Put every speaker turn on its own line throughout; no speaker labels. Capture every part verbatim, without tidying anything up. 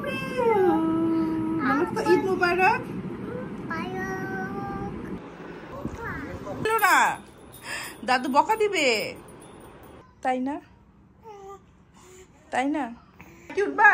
ঈদ মুবারক। না দাদু বকা দিবে, তাই না? তাই না? কি উঠবা?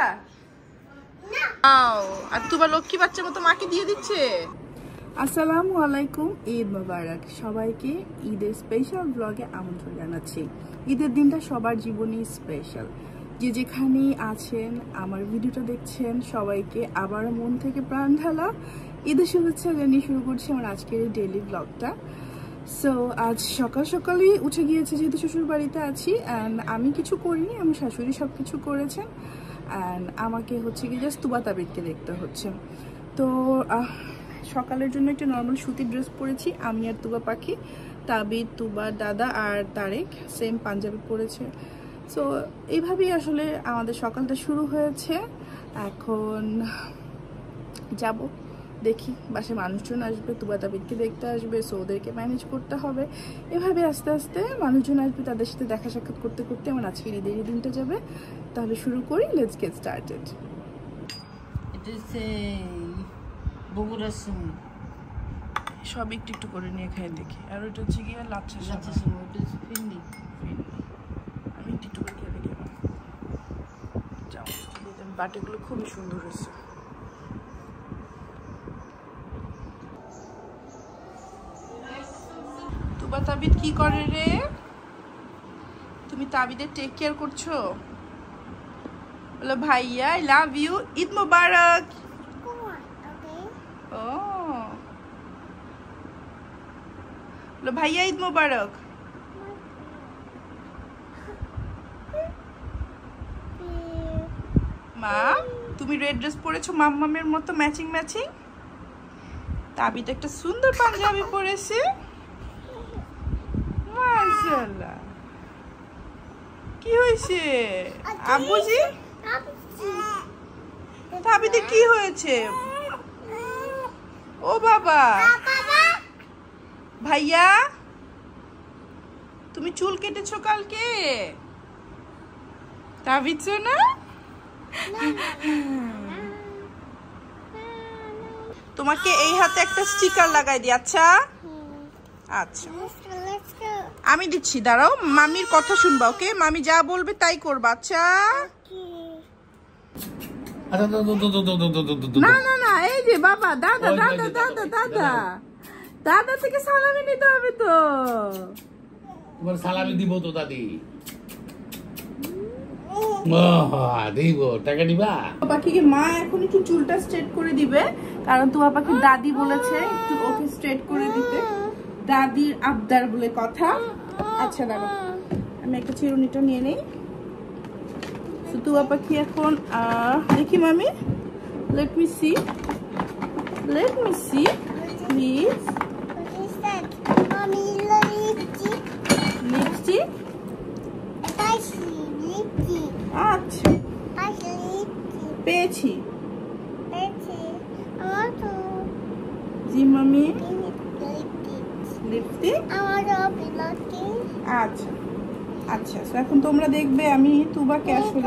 আর তোমার লক্ষ্মী বাচ্চার মতো মাকে দিয়ে দিচ্ছে। আসসালামু আলাইকুম, ঈদ মুবারক। সবাইকে ঈদের স্পেশাল ব্লগে আমন্ত্রণ জানাচ্ছি। ঈদের দিনটা সবার জীবনেই স্পেশাল। যে যেখানেই আছেন আমার ভিডিওটা দেখছেন, সবাইকে আবার মন থেকে প্রাণ ঢালা ঈদের শুভেচ্ছা জানিয়ে শুরু করছি আমার আজকের এই ডেইলি ব্লগটা। সো আজ সকাল সকালেই উঠে গিয়েছে, যেহেতু শ্বশুর বাড়িতে আছি, অ্যান্ড আমি কিছু করিনি, আমার শাশুড়ি সব কিছু করেছেন। অ্যান্ড আমাকে হচ্ছে কি জাস্ট তুবা তাবিদকে দেখতে হচ্ছে। তো সকালের জন্য একটা নর্মাল সুতির ড্রেস পরেছি আমি আর তুবা পাখি। তাবিদ, তুবা, দাদা আর তারেক সেম পাঞ্জাবি পরেছে। সো এইভাবেই আসলে আমাদের সকালটা শুরু হয়েছে। এখন যাব, দেখি বাসায় মানুষজন আসবে, তুবা তাবিদকে দেখতে আসবে, সো ওদেরকে ম্যানেজ করতে হবে। এভাবে আস্তে আস্তে মানুষজন আসবে, তাদের সাথে দেখা সাক্ষাৎ করতে করতে আমার আজকের ঈদের দিনটা যাবে। তাহলে শুরু করি, লেটস গেট স্টার্টেড। সব একটু একটু করে নিয়ে খাই দেখি। আর ওইটা হচ্ছে গিয়ে লাচ্ছা লাচ্ছা ফিন্ডি। আমি একটু একটু করে খেয়ে দেখি। বাটিগুলো খুবই সুন্দর হয়েছে। তুবা তাবিদ কি করে রে? তুমি তাবিদের টেক কেয়ার করছো? বলো ভাইয়া আই লাভ ইউ, ঈদ মুবারক। ও বলো ভাইয়া ঈদ মুবারক। মা তুমি রেড ড্রেস পরেছো মাম্মামের মতো ম্যাচিং ম্যাচিং। তাবিদ একটা সুন্দর পাঞ্জাবি পরেছে, মাশাআল্লাহ। কি হয়েছে আব্বুজি? তাবিদে কি হয়েছে? ও বাবা, ভাইয়া তুমি চুল কেটেছো কালকে? তাবিদ সোনা তোমাকে এই হাতে একটা স্টিকার লাগাই দি। আচ্ছা আচ্ছা আমি দিচ্ছি, দাঁড়াও, মামির কথা শুনবা। ওকে, মামি যা বলবে তাই করবা। আচ্ছা না না না, এই যে বাবা, দাদা দাদা দাদা দাদা দাদা থেকে সালামি নিতে হবে তো।
তোমার সালামি দিব তো দাদি। টাকা দিবা?
পাখিকে মা এখন একটু চুলটা স্ট্রেট করে দিবে, কারণ তোমার পাখির দাদি বলেছে একটু ওকে স্ট্রেট করে দিতে। দাদির আবদার বলে কথা। আচ্ছা দাদা, আমি একটা চিরুনিটা নিয়ে নেই। তুবা পাখি এখন দেখি মামি, let me see let me see please. Lipstick? আচ্ছা পেয়েছি। জি মামি, লিপস্টিক। আচ্ছা আচ্ছা, এখন তোমরা দেখবে আমি তুবাকে আসলে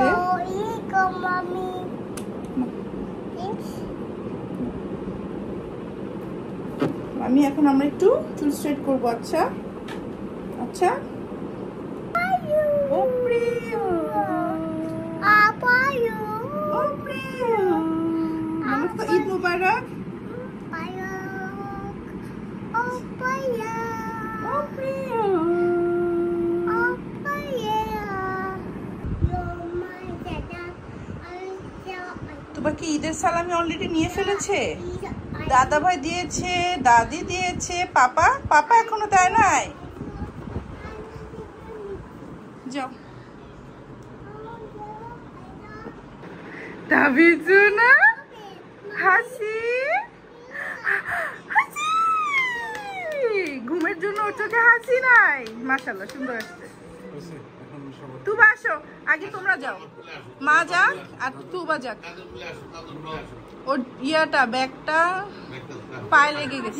আমি এখন আমরা একটু চুল স্ট্রেট করবো। আচ্ছা আচ্ছা ও প্রিয়, ও প্রিয়, নমস্কার, ঈদ মুবারক। তোমার কি ঈদের সালামি অলরেডি নিয়ে ফেলেছে? দাদা ভাই দিয়েছে, দাদি দিয়েছে, পাপা পাপা এখনো দেয় নাই। যাও তাবিদ না, হাসি হাসি, ঘুমের জন্য ওর চোখে হাসি নাই। মাশাআল্লাহ, সুন্দর আসছে। তুবা আসো, আগে তোমরা যাও, মা যাক আর তুবা যাক। ওর ইয়াটা ব্যাগটা পায়ে লেগে গেছে।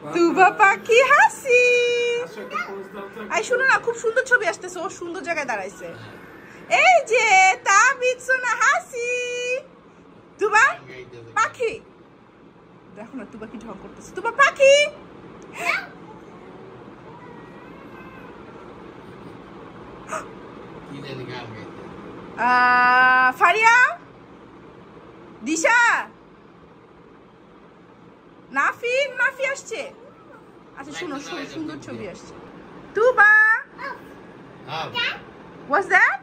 তুবা পাখি হাসি। আই শোনো না, খুব সুন্দর ছবি আসতেছে, ও সুন্দর জায়গায় দাঁড়াইছে। এই যে তাবিদ সোনা হাসি। তুবা পাখি দেখো না, তুবা কি ঢং করতেছে। তুবা পাখি ফারিয়া, দিশা, নাফি নাফি আসছে। আচ্ছা শোনো, সুন্দর ছবি আসছে। তুবা what's that?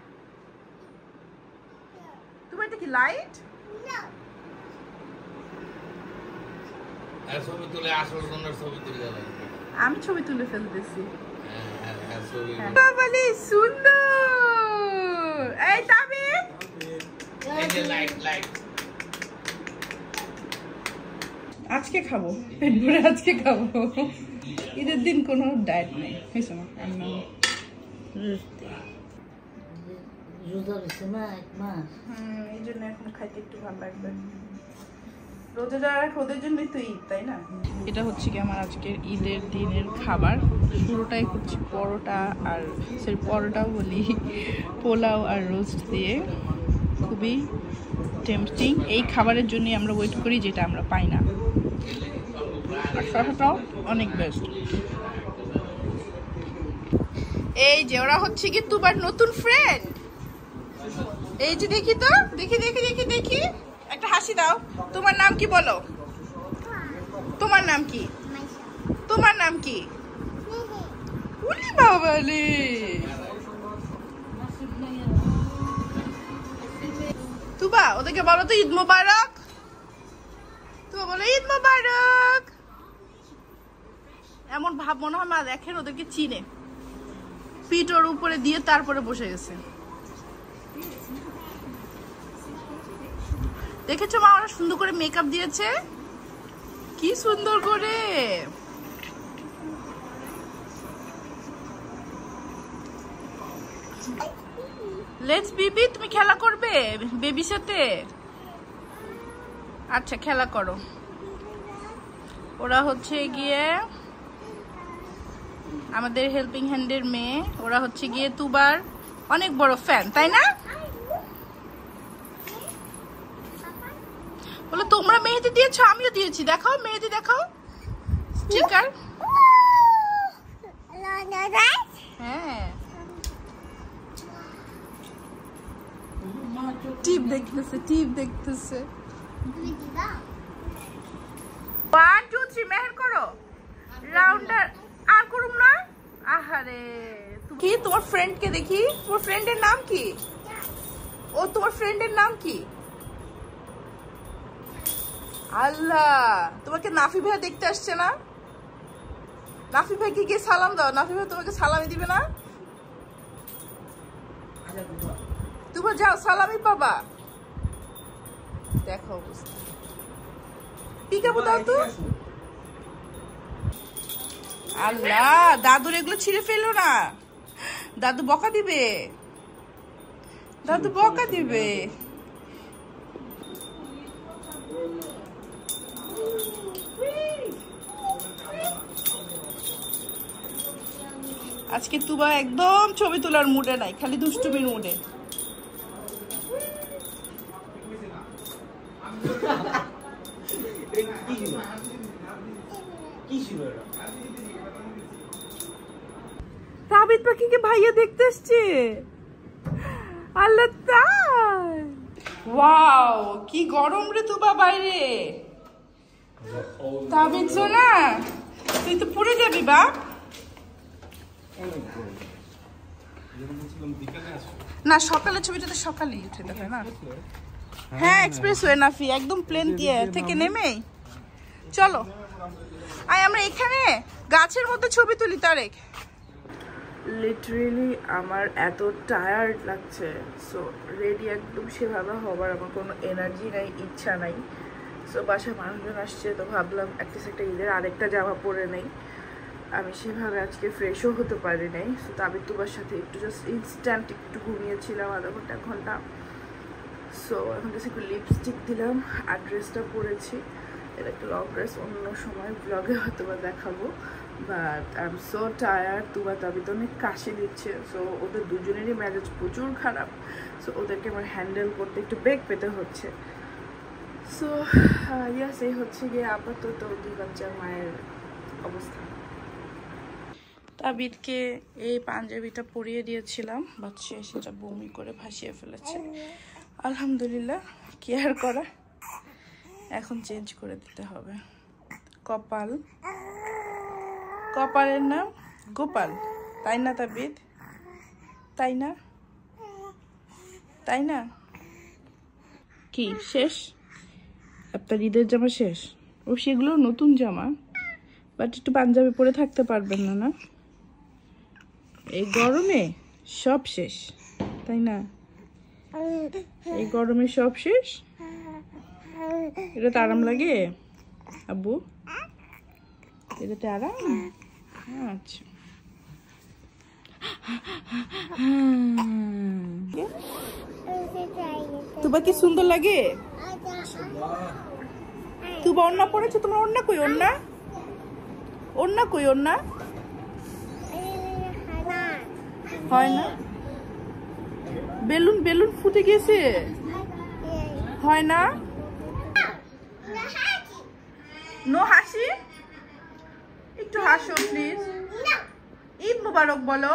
তুবা এটা কি লাইট?
ছবি তুলে আসল ছবি তুলে
আমি ছবি তুলে ফেলতেছি।
বলি
সুন্দর। এই তাবিদ,
এই যে লাইট লাইট
আজকে খাবো, পেট ভরে আজকে খাবো। ঈদের দিন কোনো ডায়েট নেই। হয়েছে না, আমি
রোজা রয়েছে না এক মাস।
হুম, এই জন্য এখন খাইতে একটু ভালো লাগবে। রোজা যারা ওদের জন্যই তো ঈদ, তাই না? এটা হচ্ছে কি আমার আজকের ঈদের দিনের খাবার। পুরোটাই হচ্ছে পরোটা আর সরি পরোটাও বলি পোলাও আর রোস্ট দিয়ে, খুবই টেম্পটিং। এই খাবারের জন্যই আমরা ওয়েট করি, যেটা আমরা পাই না। আর শসাটাও অনেক বেস্ট। এই যে ওরা হচ্ছে কি তুবার নতুন ফ্রেন্ড। এই যে দেখি তো, দেখি দেখি দেখি দেখি, একটা হাসি দাও। তোমার নাম কি বলো? তোমার নাম কি? তোমার নাম কি? উলি বাবালে। তুবা ওদেরকে বলো তো ঈদ মোবারক। তুবা বলো ঈদ মোবারক। এমন ভাব মনে হয় মা দেখেন ওদেরকে চিনে। পিঠ ওর উপরে দিয়ে তারপরে বসে গেছে। দেখেছো মা, ওরা সুন্দর করে মেকআপ দিয়েছে, কি সুন্দর করে। লেটস বিবি, তুমি খেলা করবে বেবির সাথে? আচ্ছা খেলা করো। ওরা হচ্ছে গিয়ে আমাদের হেল্পিং হ্যান্ডের মেয়ে, ওরা হচ্ছে গিয়ে তুবার অনেক বড় ফ্যান, তাই না? বলো তোমরা মেহেদি দিয়েছো, আমিও দিয়েছি। দেখাও মেহেদি, দেখাও স্টিকার। হ্যাঁ, টিপ দেখতেছে, টিপ দেখতেছে। ওয়ান টু থ্রি মেহের করো, রাউন্ডার আর করুম না। আহারে কি, তোমার ফ্রেন্ডকে দেখি, তোমার ফ্রেন্ডের নাম কি? ও তোমার ফ্রেন্ডের নাম কি? আল্লাহ, তোমাকে নাফি ভাই দেখতে আসছে না? নাফি ভাইকে গিয়ে সালাম দাও। নাফি ভাই তোমাকে সালামি দিবে না? তুমি যাও, সালামি পাবা। দেখো অবস্থা, পিকাবো দাও তো। আল্লাহ, দাদুর এগুলো ছিঁড়ে ফেলো না, দাদু বকা দিবে, দাদু বকা দিবে। আজকে তুবা একদম ছবি তোলার মুডে নাই, খালি দুষ্টুমির মুডে। তাবিদ পাখিকে ভাইয়া দেখতে আসছে। আল্লাহ, তাই ওয়াও, কি গরম রে তুবা বাইরে। তাবিদ সোনা, তুই তো পুড়ে যাবি বাপ। না সকালে ছবিটা তো সকালেই উঠে দেখে না। হ্যাঁ এক্সপ্রেস ওয়ে নাফি, একদম প্লেন দিয়ে থেকে নেমেই চলো। আয় আমরা এখানে গাছের মধ্যে ছবি তুলি। তারেক, লিটারেলি আমার এত টায়ার্ড লাগছে, সো রেডি একদম সেভাবে হবার আমার কোনো এনার্জি নাই, ইচ্ছা নাই। সো বাসায় মানুষজন আসছে, তো ভাবলাম অ্যাটলিস্ট একটা ঈদের আরেকটা জামা পরে নেই। আমি সেভাবে আজকে ফ্রেশও হতে পারি নাই। সো তাবিদ তুবার সাথে একটু জাস্ট ইনস্ট্যান্ট একটু ঘুমিয়েছিলাম আধা ঘন্টা এক ঘন্টা। সো এখন জাস্ট একটু লিপস্টিক দিলাম আর ড্রেসটা পরেছি। এটা একটা লং ড্রেস, অন্য সময় ব্লগে হয়তো বা দেখাবো। But I am so tired. তুবা তাবি তো অনেক কাশি দিচ্ছে, সো ওদের দুজনেরই মেজাজ প্রচুর খারাপ। সো ওদেরকে আমার হ্যান্ডেল করতে একটু বেগ পেতে হচ্ছে। সো ইয়াস, এই হচ্ছে গিয়ে আপাতত দুই বাচ্চার মায়ের অবস্থা। তাবিদকে এই পাঞ্জাবিটা পরিয়ে দিয়েছিলাম, বাচ্চা সেটা বমি করে ভাসিয়ে ফেলেছে। আলহামদুলিল্লাহ, কি আর করা, এখন চেঞ্জ করে দিতে হবে। কপাল, কপালের নাম গোপাল, তাই না তাবিদ? তাই না? তাই না? কি শেষ? আপনার ঈদের জামা শেষ? ও সেগুলো নতুন জামা, বাট একটু পাঞ্জাবি পরে থাকতে পারবেন না না? এই গরমে সব শেষ, তাই না? এই গরমে সব শেষ। এটাতে আরাম লাগে আব্বু? এটাতে আরাম? আচ্ছা, তুবা কি সুন্দর লাগে? তুবা ওড়না পরেছে, তোমার ওড়না কই? ওড়না ওড়না কই? ওড়না হয় না? বেলুন বেলুন ফুটে গেছে, হয় না? নো হাসি, একটু হাসো প্লিজ। ঈদ মোবারক বলো।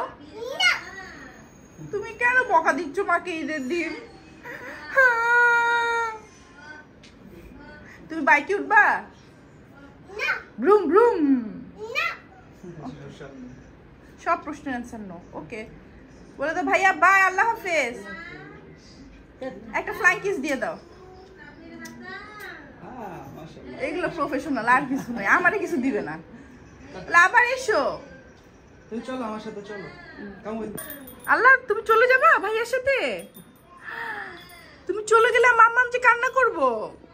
তুমি কেন বকা দিচ্ছ মাকে ঈদের দিন? তুমি বাইকে উঠবা? ব্রুম ব্রুম। সব প্রশ্নের অ্যান্সার নো। ওকে, বলে দাও ভাইয়া বাই, আল্লাহ হাফেজ। একটা ফ্লাইং কিস দিয়ে দাও। এগুলো প্রফেশনাল, আর কিছু নয়, আমারে কিছু দিবে না। আবার এসো,
তুমি চলো আমার সাথে, চলো।
আল্লাহ, তুমি চলে যাবা ভাইয়ার সাথে? তুমি চলে গেলে মাম্মাম যে কান্না করবো।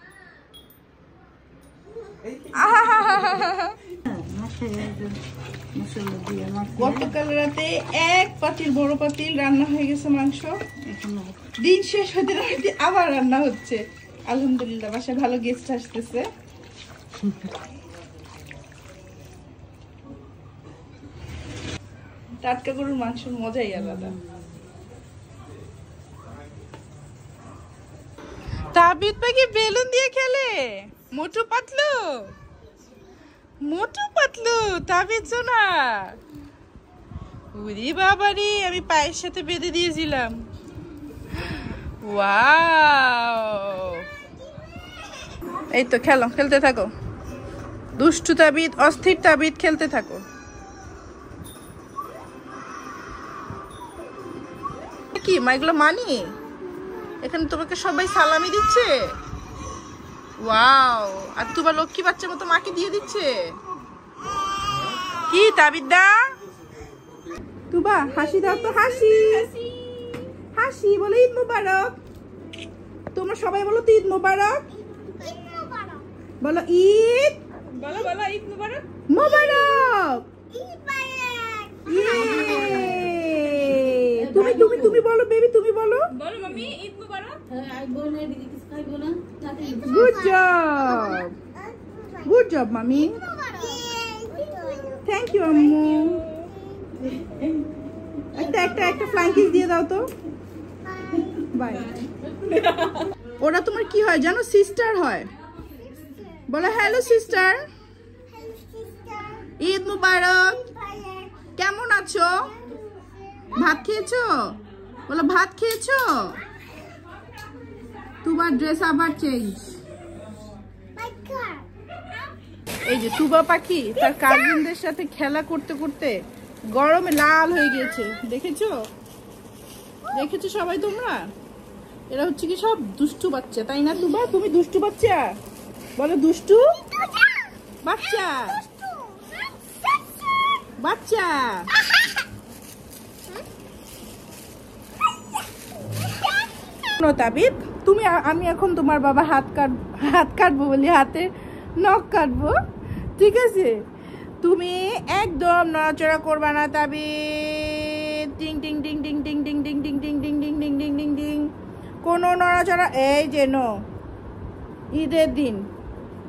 গতকাল রাতে এক পাতিল, বড় পাতিল রান্না হয়ে গেছে মাংস। দিন শেষ হতে না হতে আবার রান্না হচ্ছে। আলহামদুলিল্লাহ, বাসায় ভালো গেস্ট আসতেছে। টাটকা গরুর মাংসের মজাই আলাদা। তাবিদ পাখি বেলুন দিয়ে খেলে, মোটু পাতলু, মোটু পাতলু। তাবিদ সোনা, উরি বাবারি, আমি পায়ের সাথে বেঁধে দিয়েছিলাম। ওয়াও, এই তো খেলো, খেলতে থাকো। দুষ্টু তাবিদ, অস্থির তাবিদ, খেলতে থাকো। কি মা এগুলো মানি? এখানে তোমাকে সবাই সালামি দিচ্ছে। ওয়াও, আর তোমার লক্ষ্মী বাচ্চার মতো মাকে দিয়ে দিচ্ছে। কি তাবিদা? তুবা হাসি দাও তো, হাসি হাসি বলো। ঈদ মোবারক। তোমরা সবাই বলো তো ঈদ মোবারক। বলো ঈদ, বলো বলো ঈদ মোবারক, মোবারক। তুমি তুমি তুমি বলো বেবি, তুমি বলো। বলো মাম্মি ঈদ মোবারক। Good job, good job mummy. Thank you আম্মু। একটা একটা একটা ফ্লাইং কিস দিয়ে দাও তো। বাই। ওরা তোমার কি হয় জানো? সিস্টার হয়। বলো হ্যালো সিস্টার, ঈদ মোবারক। কেমন আছো? ভাত খেয়েছো? বলো ভাত খেয়েছো? তোমার ড্রেস আবার চেঞ্জ। এই যে তুবা পাখি তার কাজিনদের সাথে খেলা করতে করতে গরমে লাল হয়ে গিয়েছে। দেখেছো? দেখেছো সবাই তোমরা? এরা হচ্ছে কি সব দুষ্টু বাচ্চা, তাই না তুবা? তুমি দুষ্টু বাচ্চা? বলো দুষ্টু বাচ্চা, বাচ্চা। তাবিদ, তুমি আমি এখন তোমার বাবা হাত কাট হাত কাটবো বলি হাতে নখ কাটবো, ঠিক আছে? তুমি একদম নড়াচড়া করবা না তাবিদ। টিং টিং টিং টিং টিং টিং টিং টিং টিং টিং টিং টিং টিং টিং টিং। কোনো নড়াচড়া। এই যে নো, ঈদের দিন